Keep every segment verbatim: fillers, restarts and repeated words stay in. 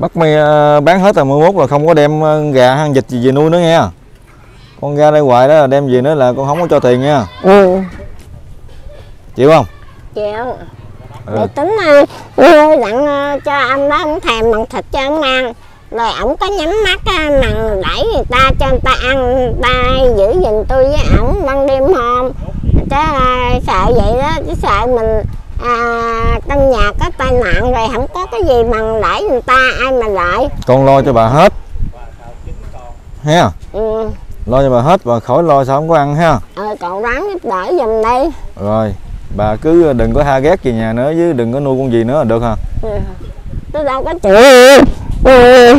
Bắt mày bán hết rồi, mười mốt là không có đem gà hay vịt gì về nuôi nữa nha. Con ra đây hoài đó là đem về nữa là con không có cho tiền nha. Ừ. Chịu không? Chịu. Ừ. Để tính nuôi dặn cho ông đó, ông thèm bằng thịt cho ông ăn. Rồi ổng có nhắm mắt mằng đẩy người ta cho người ta ăn, người ta giữ gìn tôi với ổng ban đêm hôm. Chứ sợ vậy đó, chứ sợ mình à, trong nhà có tai nạn rồi không có cái gì bằng đẩy người ta, ai mà lợi. Con lo cho bà hết ha. Ừ. Lo cho bà hết và khỏi lo sao không có ăn ha. Ờ, cậu ráng giúp đỡ giùm đi. Rồi bà cứ đừng có tha ghét về nhà nữa, chứ đừng có nuôi con gì nữa là được hả? Ừ. Tôi đâu có chịu. Ừ.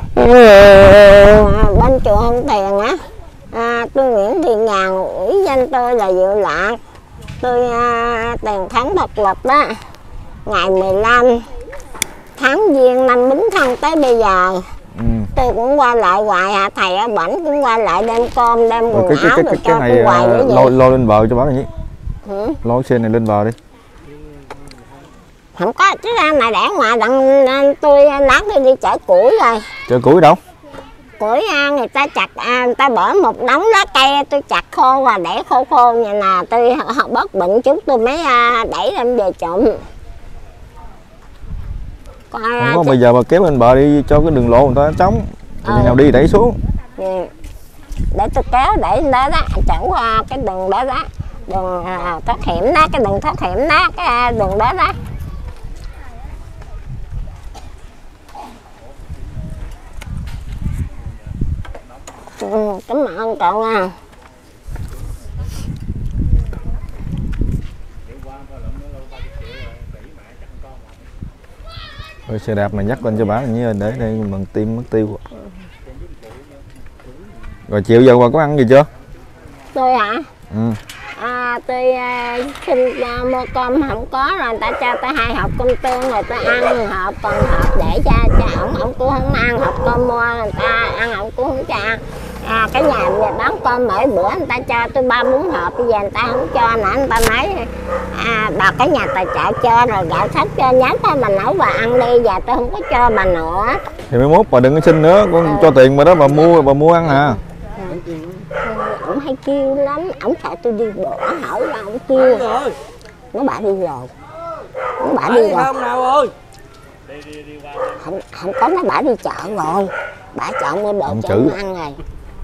Bên chùa Hương Tiền á, à, tôi Nguyễn Thị Nhàn, ủy danh tôi là Diệu Lạc. Tôi à, tiền tháng độc lập đó, ngày mười lăm tháng Giêng năm Bính Thân tới bây giờ. Ừ. Tôi cũng qua lại hoài hả, thầy ở bển cũng qua lại đem cơm đem quần cái, cái, áo cái, rồi cái, cho cái tôi này hoài nữa. lo, lo lên bờ cho bác nhỉ. Ừ. Lo xe này lên bờ đi. Không có, chứ ra mà để ngoài đặng tôi lát tôi đi chở củi rồi. Chở củi đâu? Củi người ta chặt, người ta bỏ một đống lá cây tôi chặt khô và để khô khô nhà nè, tôi họ bớt bệnh chút tôi mới đẩy đem về trộn. Coi không có, bây giờ bà kéo lên bờ đi cho cái đường lộ người ta trống, ừ. Nào đi đẩy xuống. Ừ. Để tôi kéo để đó đó, chỗ cái đường đó đó, đường thoát hiểm đó, cái đường thoát hiểm đó, cái đường đó đó. Ừ, cảm ơn cậu nha. Rồi xe đạp này dắt lên cho bà như để đây bằng tim mất tiêu. Rồi chiều giờ bà có ăn gì chưa? Tôi hả? Ừ. À, tôi uh, xin uh, mua cơm không có rồi người ta cho tôi hai hộp cơm tương rồi tôi ăn hộp, còn hộp để cho cho ổng, ổng cũng không ăn, hộp cơm mua người ta ăn ổng cũng không cho ăn. À, cái nhà bán cơm mỗi bữa người ta cho tôi ba bốn hộp, bây giờ người ta không cho nữa, người ta nói à, bà cái nhà tài trợ cho rồi gạo thóc cho nhát thôi, bà nấu bà ăn đi, giờ tôi không có cho bà nữa. Thì mai mốt bà đừng có xin nữa, con ừ. cho tiền bà đó bà mua bà mua ăn hả? Ổng hay kêu lắm, ổng sợ tôi đi bỏ hỏi ra ổng kêu. Nó bả đi rồi. Nó bả đi rồi. Không nào ơi. Không, không có, nó bả đi chợ rồi. Bả chợ mua đồ cho ông ăn rồi.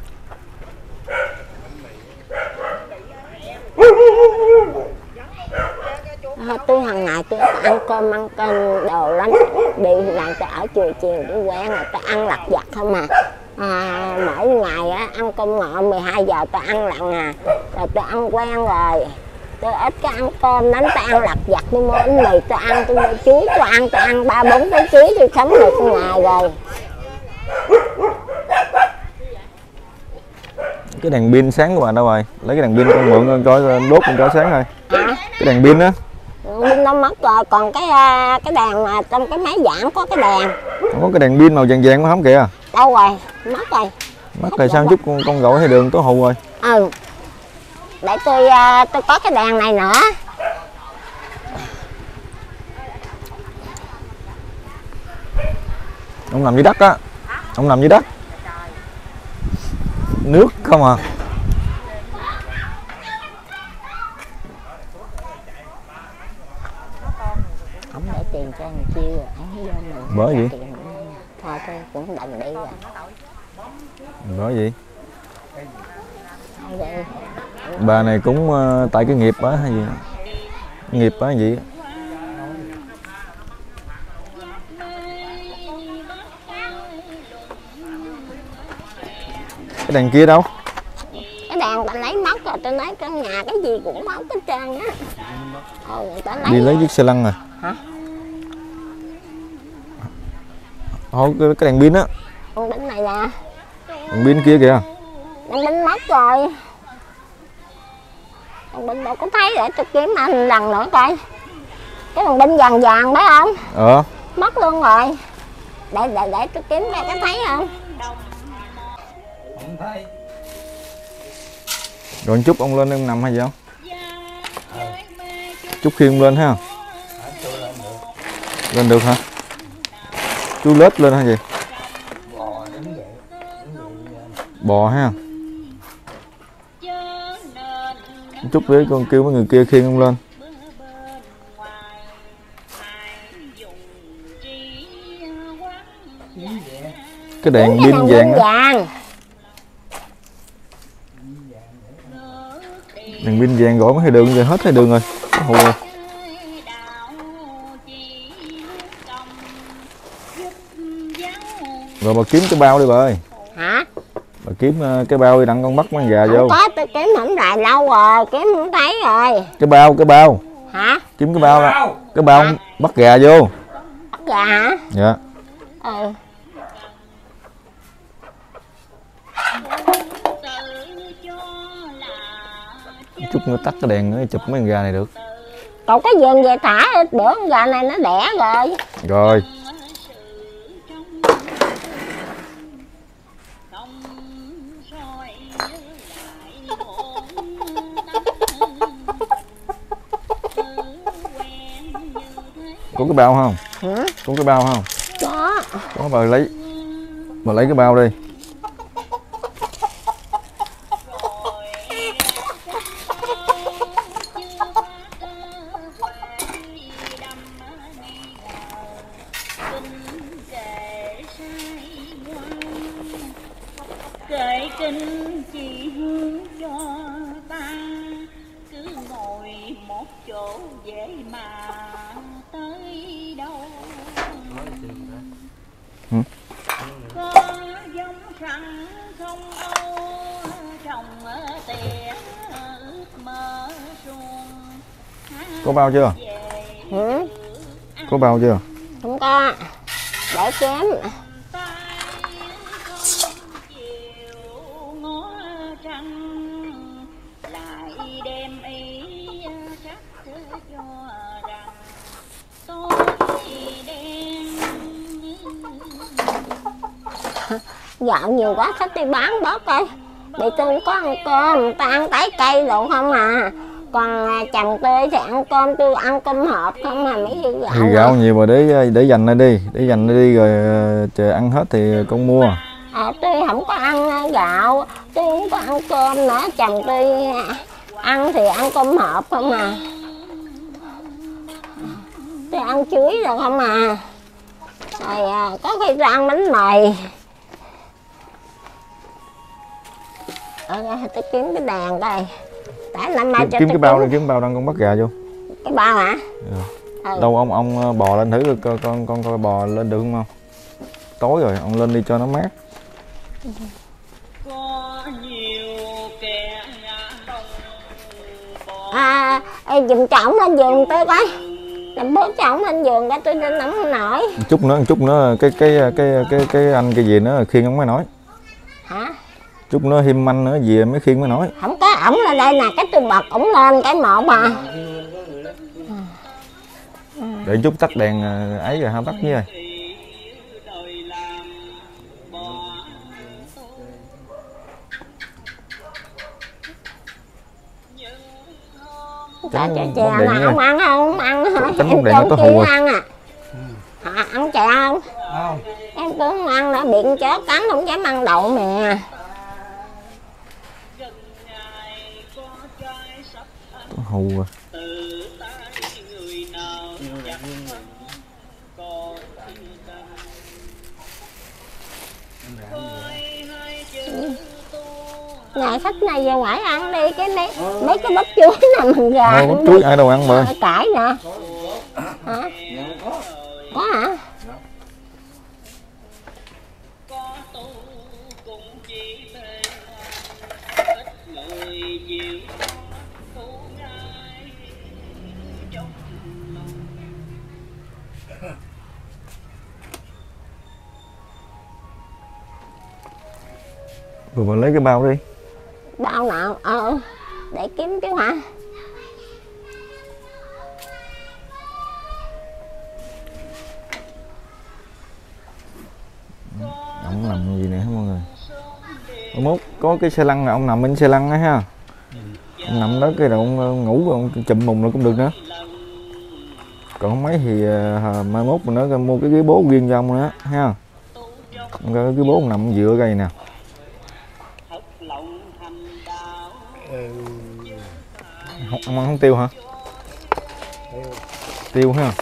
À, tôi hàng ngày tôi ăn cơm ăn cơm đồ lắm, đi làm tôi ở chiều chiều tôi quen rồi, tôi ăn lặt vặt không mà. À, mỗi ngày á, ăn cơm ngọ mười hai giờ tôi ăn lặng à, rồi tôi ăn quen rồi, tôi ít cái ăn cơm lắm, tôi ăn lặt vặt, tôi mua bánh mì tôi ăn, tôi mua chuối tôi ăn, tôi ăn ba bốn cái chuối tôi sống được một ngày rồi. Cái đèn pin sáng của bà đâu rồi? Lấy cái đèn pin con mượn con coi đốt con cho sáng thôi. À? Cái đèn pin á. Pin nó mất rồi, còn cái cái đèn mà trong cái máy giảng có cái đèn. Không có cái đèn pin màu vàng vàng không kìa. Đâu rồi, mất rồi. Mất rồi sao chút con, con gọi hay đường có hù rồi. Ừ. Để tôi tôi có cái đèn này nữa. Ông nằm dưới đất á. Ông nằm dưới đất. Nước không à. Ông để tiền cho anh chiêu rồi, anh vô mình. Bởi gì? Thôi tôi cũng đành đi rồi. Bởi gì? Vậy. Bà này cũng uh, tại cái nghiệp á hay gì? Nghiệp á gì? Cái đèn kia đâu? Cái đèn ta lấy mất rồi, tôi nói trong nhà cái gì cũng mất hết trơn á. Ừ, người ta lấy. Đi lấy chiếc xe lăn rồi. Hả? Thôi cái, cái đèn pin á. Con đỉnh này nè. Đèn pin kia kìa. Con đỉnh mất rồi. Con đỉnh đâu có thấy, để tôi kiếm anh lần nữa coi. Cái con đỉnh vàng vàng đấy không? Ờ. Mất luôn rồi. Để để để tôi kiếm ra cái thấy không? Không thấy. Rồi chút ông lên em nằm hay gì không? Chút khi ông lên ha. Lên được hả? Chú lết lên hay gì? Bò ha. Chút đấy con kêu mấy người kia khiêng ông lên. Cái đèn pin vàng á. Đèn pin vàng gọi mấy thầy đường giờ hết thầy đường rồi. Hù rồi. Rồi bà kiếm cái bao đi bà ơi. Hả? Bà kiếm cái bao đi đặng con bắt con gà không vô. Có, tôi kiếm không lại lâu rồi, kiếm không thấy rồi. Cái bao, cái bao. Hả? Kiếm cái bao đó. Cái bao hả? Bắt gà vô. Bắt gà hả? Dạ. Ừ. Chút nữa tắt cái đèn nữa chụp mấy con gà này được. Còn cái vườn về thả bữa con gà này nó đẻ rồi. Rồi. Có cái bao không? Hả? Có cái bao không? Có. Có, bà lấy bà lấy cái bao đi. Kể kinh chỉ hướng cho ta, cứ ngồi một chỗ dễ mà tới đâu. Ừ. Có giống sẵn không âu trồng tiền ước mơ xuông. Có bao chưa? Ừ. Có bao chưa? Không có. Để kiếm. Dạo nhiều quá khách đi bán bớt coi. Bị tôi không có ăn cơm, người ta ăn trái cây đồ không à. Còn chồng tôi thì ăn cơm, tôi ăn cơm hộp không à, mấy cái gạo. Thì gạo nhiều mà để để dành ra đi, để dành ra đi rồi chờ ăn hết thì con mua. À, tôi không có ăn gạo, tôi không có ăn cơm nữa, chồng tôi ăn thì ăn cơm hộp không à. Tôi ăn chuối rồi không à. Rồi có khi tôi ăn bánh mì. Ờ, tôi kiếm cái đèn coi. Tại năm mai kiếm, cho kiếm cái kiếm... bao đi, kiếm cái bao đang con bắt gà vô. Cái bao hả? Ừ. Ừ. Đâu ông ông bò lên thử con con con coi bò lên được không? Tối rồi ông lên đi cho nó mát. À, ê, dùm chồng lên giường tôi coi. Làm bước cho ổng lên giường cái tôi lên ổng không nổi. Một chút nữa, một chút nữa cái cái cái cái cái anh cái gì nữa khiêng ổng mới nói. Hả? Chút nữa thêm anh nữa gì mới khiêng mới nói. Không có ổng lên đây nè, cái tôi bật ổng lên cái một mà. Để chút tắt đèn ấy rồi ha, tắt với rồi. Chà chà chà là không ăn không ăn hả? Tránh Em đèn nó có hù ăn à. Hả, ăn chè không? Không. Em cứ không ăn nữa, bị con chó cắn không dám ăn đậu mè. Có hù à. Ngày khách này về ngoài ăn đi cái mấy mấy cái bắp chuối nè mình gà. Bắp chuối ai đâu ăn mà. Cải nè. Hả? Có hả? Rồi mình lấy cái bao đi. Bao nào? Ờ, để kiếm cái hả? Ông nằm gì nè mọi người. Ông mốt có cái xe lăn là ông nằm bên xe lăn á ha. Ông nằm đó cái đầu ông ngủ rồi ông chụm mùng là cũng được nữa. Còn không mấy thì uh, mai mốt mình nó mua cái ghế bố riêng cho ông nữa ha. Cái ghế bố nằm dựa cây nè. Không, ông ăn không tiêu hả? Tiêu ha.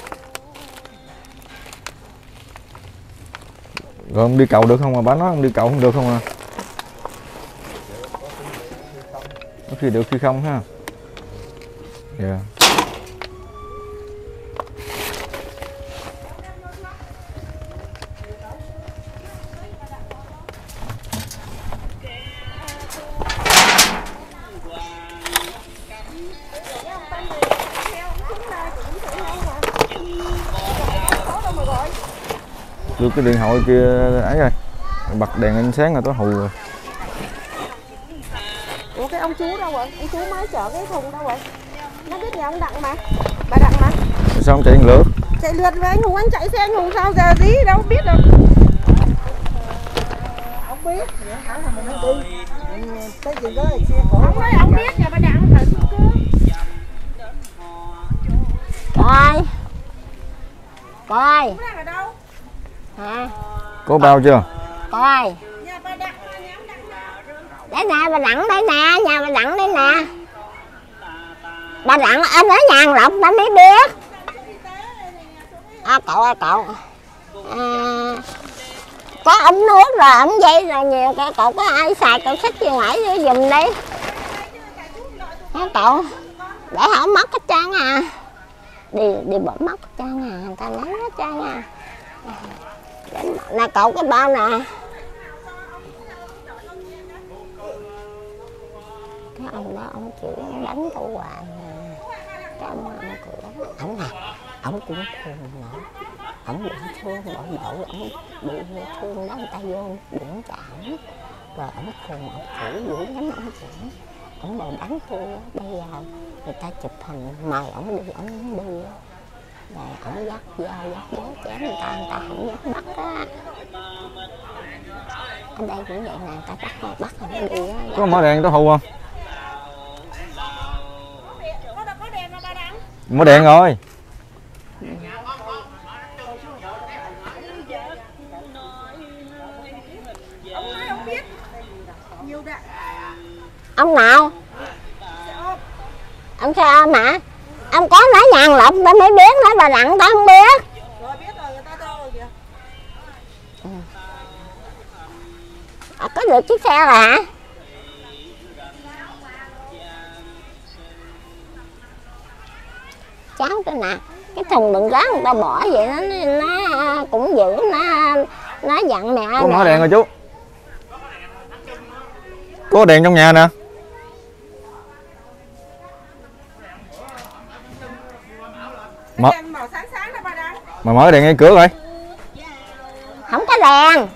Rồi ông đi cầu được không mà bà nói ông đi cầu không được không à? Có khi được khi không ha. Dạ. Yeah. Đưa cái điện thoại kia ấy rồi, bật đèn ánh sáng là tối hù rồi. Ủa cái ông chú đâu rồi? Ông chú mới chở cái thùng đâu rồi? Nó biết nhà ông Đặng mà, bà Đặng mà. Sao ông chạy lượt? Chạy lượt với anh Hùng, anh chạy xe anh Hùng sao giờ gì đâu biết đâu. Ông biết, hẳn là mình đi. Cái gì đó là xe cổ. Ông nói ông biết nhà bà Đặng phải chung cư. Coi. Coi. Ở đâu? Hả? Có bao chưa? Coi. Nhà bà Đặng là nhà ông Đặng nào? Đấy nè, bà Đặng đây nè, nhà bà Đặng đây nè. Bà Đặng anh ở nhà Lộc bà mới biết. À, cậu ơi cậu. À, có ống nước rồi, ống dây rồi nhiều, cậu, cậu có ai xài cậu xách vô ngoài giùm đi. Hả cậu? Để hỏi mất hết trơn à. Đi đi bỏ mất hết trơn à, người ta lấy hết trơn à. Nè cậu cái bao nè. Cái ông đó ông chịu đánh tôi hoài nè. Cái ông ăn cửa ổng nè, ổng cũng khùng nữa. Ổng bị thương bởi đậu, ổng bị thương đó người ta vô đụng chạm. Rồi ổng khùng, ổng thủ dữ lắm ổng chịu. Ổng đòi đánh tôi bây giờ người ta chụp hình mời ổng đi, ổng không đi. Rồi ổng dắt dao dắt bố chém người ta, người ta không dám bắt á. Ở đây cũng vậy nè, người ta bắt bắt rồi nó đi á. Có mở đèn tối hù không? Mở đèn rồi. Ông nào? Ông xe ôm hả? Ông có nói nhà Lộc ta mới biết, nói bà Đặng ta không biết. Rồi biết rồi, người ta đâu rồi kìa. Ừ. À, có được chiếc xe rồi hả? Cháu cái nè, cái thùng đựng rác người ta bỏ vậy nó nó cũng giữ, nó nó dặn mẹ. Có mở đèn rồi chú. Có đèn trong nhà nè. Mở. Mà mở đèn ngay cửa rồi. Không có đèn.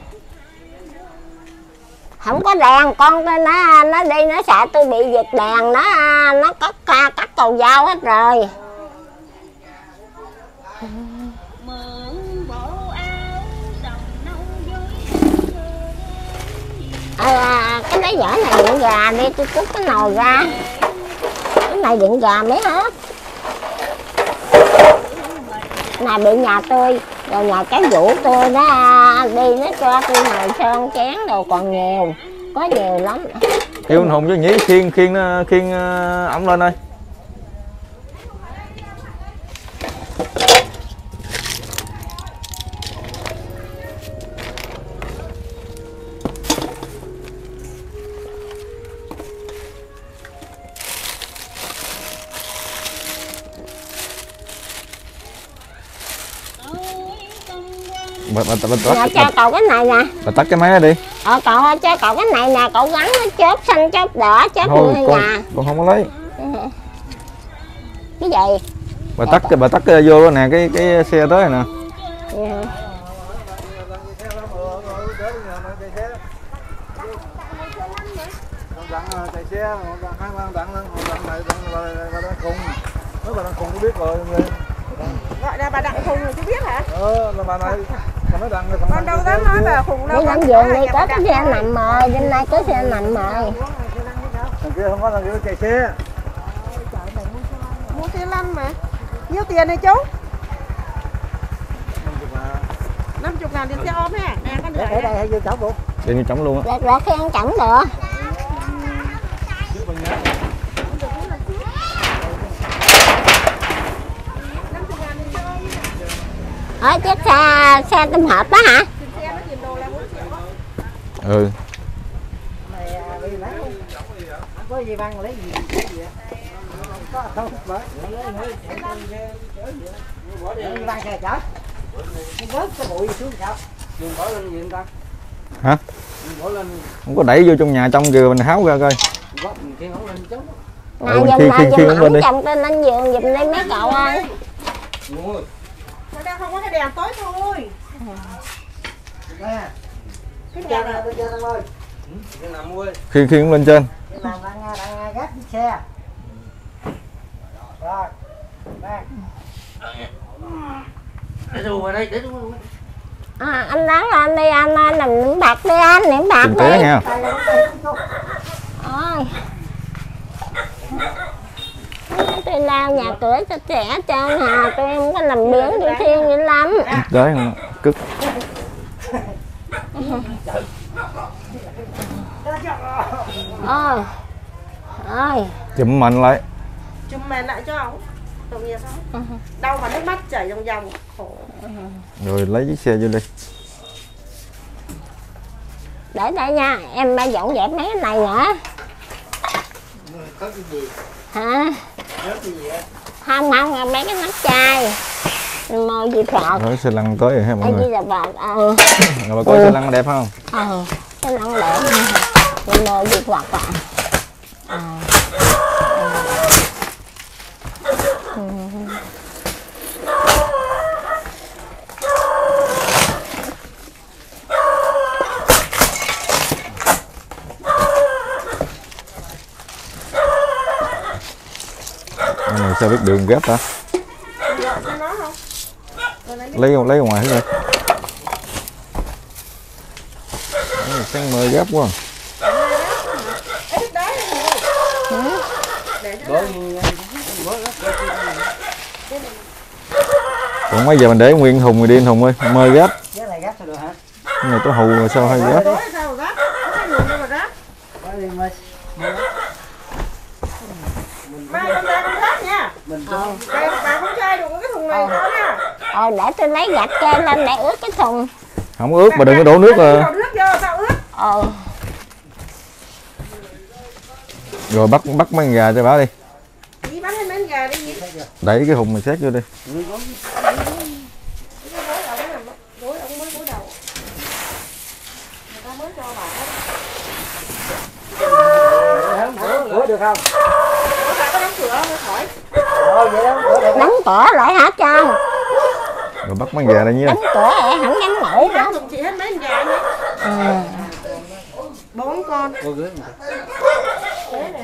Không có đèn, con nó nó đi nó sợ tôi bị giật đèn, nó nó cắt cắt cầu dao hết rồi. À, cái lấy vỏ này điện gà đi, tôi cút cái nồi ra. Cái này điện gà mới hết. Này bị nhà tôi, rồi nhà cái vũ tôi nó đi nó cho tôi nồi sơn chén đồ còn nhiều, có nhiều lắm. Kêu anh Hùng với Nhí khiêng khiêng khiêng ổng lên ơi. Bà, bà, bà, bà, bà, cho bà, cậu cái này nè. Bà tắt cái máy đó đi. Ờ cậu ơi, cho cậu cái này nè, cậu gắn nó chớp xanh chớp đỏ chớp thôi, như con, nhà. con không có lấy. Cái gì? Bà tắt cái bà tắt cái vô nè, cái cái xe tới rồi nè. Ừ. Chạy xe, hai ba đặng lên, đặng này bà đang cùng, nếu bà đang cùng cũng biết rồi. Gọi là bà Đặng Khùng rồi chú biết hả? Ờ, là bà này, bà nói Đặng rồi. Con đâu dám nói bà Khùng đâu. Đi lên giường đi, có cái xe nằm rồi, bên này có xe nằm rồi. Thằng kia không có, thằng kia chạy xe. Mua xe lăn mà. Nhiêu tiền này chú? năm mươi ngàn tiền xe ôm ha. Nè con để đây hay vô chổng luôn. Để như chổng luôn á. Được rồi khi ăn chổng được. Ở chiếc xe xe tôm hộp đó hả? Ừ. Có gì băng lấy gì? Có không bởi. Lấy băng xe chở. Vớt cái bụi xuống sao? Đừng bỏ lên gì ta? Hả? Không có đẩy vô trong nhà trong kìa, mình háo ra coi. Nào dùm nào dùm ổng chồng tên anh giường dùm đi mấy cậu ơi. Nó đang không có cái đèn tối thôi. Cái đèn này tôi chơi ơi. Khiên khiên lên trên. Làm đang đang gác chiếc xe. Rồi. Đây. Để tôi vào đây, để tôi. À, anh lớn lên đi anh ơi, làm niệm bạc đi anh, niệm bạc Đừng đi. té nha. Ôi. Tôi lao nhà cửa cho trẻ trơn hà, tôi không có làm biển tôi thiên dữ lắm. Đấy không? Cức. Ôi. Ôi. Chụm mạnh lại. Chùm mền lại cho ông. Tội nghiệp không? Đau mà nước mắt chảy ròng ròng. Khổ. Rồi lấy chiếc xe vô đi. Để đây nha, em ba dọn dẹp mấy cái này nữa. Có cái gì? Hả? Có cái gì á? Không không, mấy cái nắp chai. Mô di Phật. Rồi xe lăn tới rồi ha mọi Ai người. di là Phật. Ờ. Rồi bà coi xe lăn đẹp không? Ờ. Cái lăn đẹp. Mô di Phật ạ. Ờ. Cái này sao biết đường ghép ta? Lấy lấy ra ngoài hết rồi. Sáng mơ ghép quá. Còn mấy giờ mình để nguyên thùng rồi đi anh Hùng ơi, mơ ghép. Cái này gác sao được hả? Cái này có hù rồi sao hay ghép? Sao gác? Có cái nguồn đâu mà gác? Mai con ra con gác nha. Ờ. Bà, bà không chơi được cái thùng này nữa nha. Ờ, để tôi lấy gạch kê lên để ướt cái thùng. Không ướt mà đừng có đổ nước à. Đổ nước vô sao ướt? Ờ. Rồi bắt bắt mấy con gà cho bà đi. Đi bắn mấy gà đi gì? Đẩy cái thùng này xét vô đi. Cửa được không? Cửa phải có đóng cửa không khỏi. Ờ vậy đó, cửa được. Đóng cửa lại hả Trân? Rồi bắt mấy con gà đây nha. Đóng cửa lại không dám ngủ nữa. Giùm chị hết mấy con gà nhé. Ừ. Bốn con. Cô gửi Thế nè.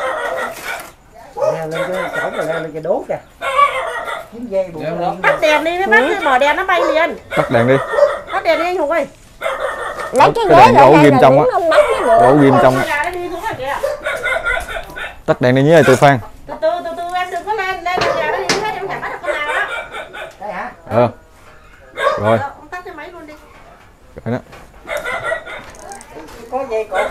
Nè lên cái chỗ rồi lên cái đốt kìa. Kiếm dây bụng lên. Tắt đèn đi, mấy bác mở đèn nó bay liền. Tắt đèn đi. Tắt đèn đi anh Hùng ơi. Lấy cái Cái ghế đèn lại gỗ đây ghim là trong đứng á. không bắt nó được. Gỗ ghim trong. Gà nó đi xuống rồi kìa. Tắt đèn đi nhé từ Phan. Từ từ từ từ em đừng có lên, lên gà nó đi hết em chẳng bắt được con nào đó. Đây hả? Ờ. Rồi. Ông tắt cái máy luôn đi. Rồi đó. Có dây cột.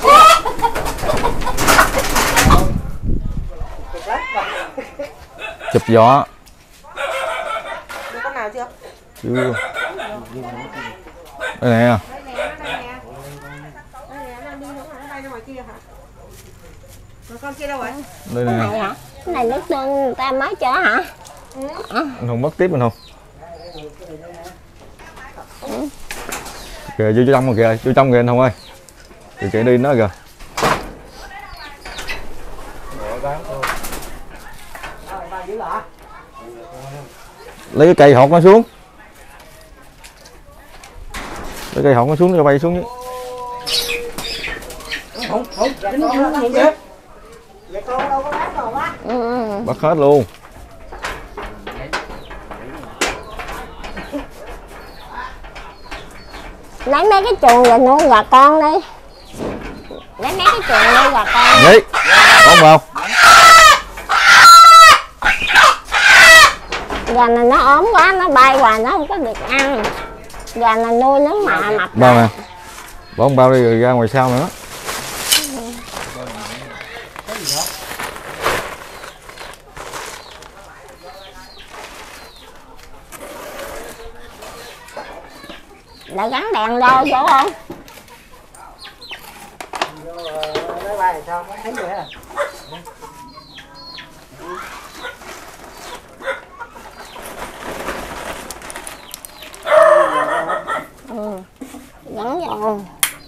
Chụp gió. Được con nào chưa? Chưa. Đây nè. Đây nè, đây nè. Đây nè, nó đi xuống rồi, nó bay ra ngoài kia hả? Rồi con kia đâu rồi? Đây Cái nè. này hả? Cái này nước tương người ta mới chở hả? Ừ. Anh Hùng bắt tiếp anh Hùng. Kìa vô trong rồi kìa, vô trong kìa anh Hùng ơi. Kìa kìa đi nó kìa. Lấy cái cây hột nó xuống. Lấy cây hột nó xuống cho bay xuống nhé. Không, không, cái nó không không biết. Vậy con đâu có bán đồ á. Ừ. Bắt hết luôn. Lấy mấy cái chuồng về nuôi gà con đi. Lấy mấy cái chuồng nuôi gà con. Vậy. Bóng vào. Gà này nó ốm quá, nó bay hoài nó không có được ăn. Gà này nuôi nó mà mập. Bao nè. Bỏ một bao đi rồi ra ngoài sau nữa. Lại gắn đèn đâu chỗ không? Máy bay sao không thấy vậy à? Ừ, gắn vô.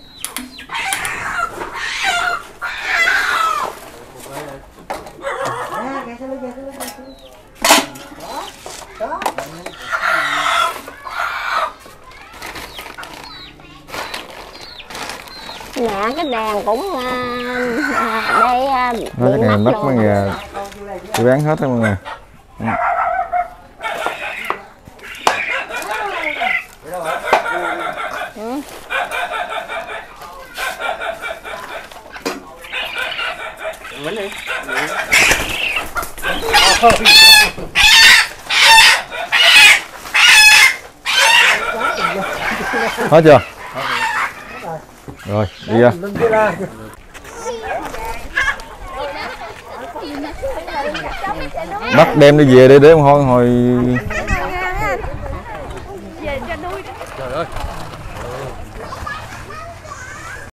Nè cái đèn cũng uh, đây uh, bị Nói cái này mất mất mấy luôn. nhà tôi bán hết mọi người. Ừ. Mình đi. Hết chưa? Rồi, đi ra. Bắt đem đi về để để hồi hồi